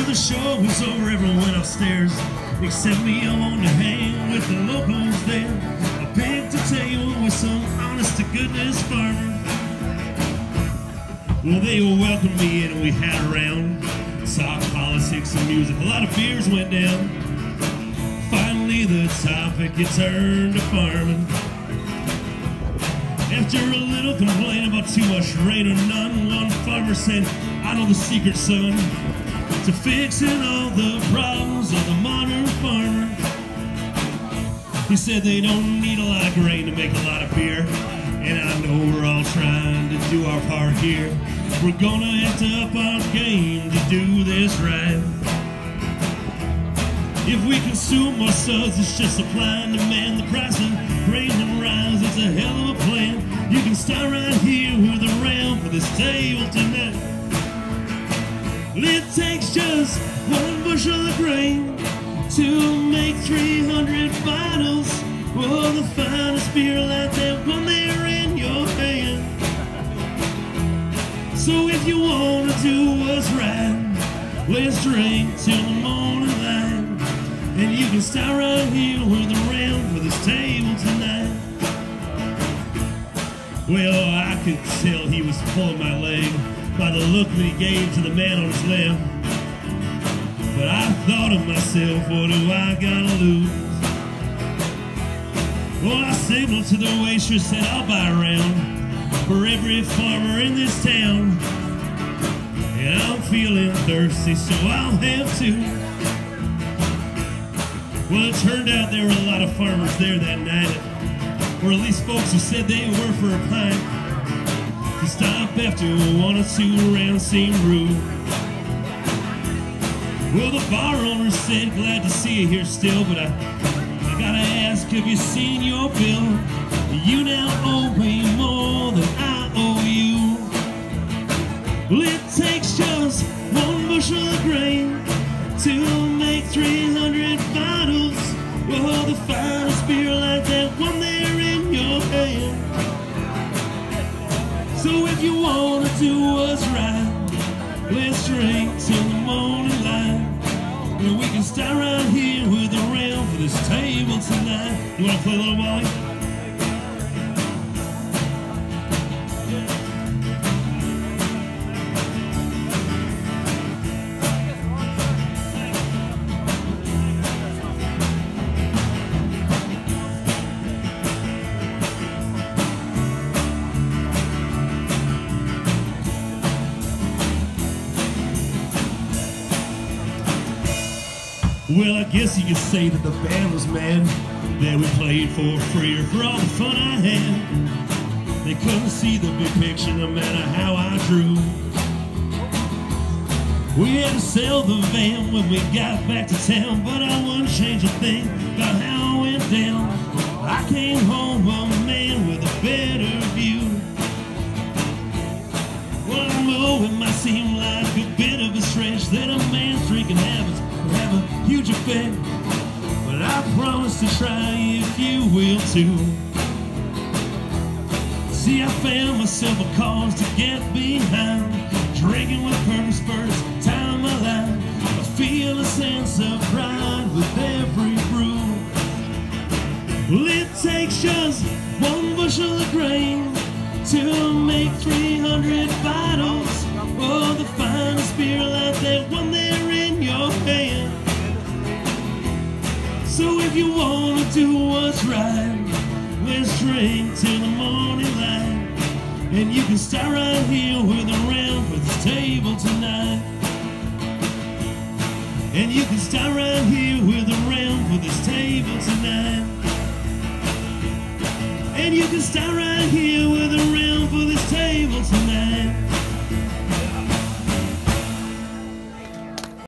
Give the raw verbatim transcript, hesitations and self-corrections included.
the show was over, everyone went upstairs, except me. I wanted to hang with the locals there. I picked a table with some honest-to-goodness farmers. Well, they welcomed me in and we had a round. Talk politics and music, a lot of beers went down. Finally the topic, it turned to farming. After a little complaint about too much rain or none, one farmer said, I know the secret, son, to fixing all the problems of the modern farmer. He said they don't need a lot of grain to make a lot of beer, and I know we're all trying to do our part here. We're gonna have to up our game to do this right. If we consume ourselves, it's just supply and demand. The price of grain and rise, it's a hell of a plan. You can start right here with a round for this table tonight. Well, it takes just one bushel of grain to make three hundred bottles. Oh, the finest beer like that one there in your hand. So if you wanna do what's right, let's drink till the morning light. And you can start right here with a round for this table tonight. Well, I could tell he was pulling my leg by the look that he gave to the man on his left. But I thought of myself, what do I gotta lose? Well, I signaled to the waitress, said I'll buy a round for every farmer in this town. And I'm feeling thirsty, so I'll have two. Well, it turned out there were a lot of farmers there that night, or at least folks who said they were for a pint. To stop after one or two rounds seemed rude. Well, the bar owner said, glad to see you here still, but I, I gotta ask, have you seen your bill? You now owe me more than I owe you. Well, it takes just one bushel of grain to make three hundred bottles. Oh, the finest beer like that one there in your hand. So if you wanna do what's right, let's drink till the morning light. And we can start right here with a round for this table tonight. You wanna play a little Wally? Well, I guess you could say that the band was mad that we played for free or for all the fun I had. They couldn't see the big picture no matter how I drew. We had to sell the van when we got back to town, but I wouldn't change a thing about how it went down. I came home a man with a better view. Well, I know it might seem like a bit of a stretch that a man's drinking habits have a huge effect, but I promise to try if you will too. See, I found myself a cause to get behind, drinking with purpose first time in my life. I feel a sense of pride with every brew. Well, it takes just one bushel of grain to make three hundred bottles. Oh, the finest beer like that one there in your hand. So if you wanna do what's right, let's drink till the morning light. And you can start right here with a round for this table tonight. And you can start right here with a round for this table tonight. And you can start right here with a round for this table tonight.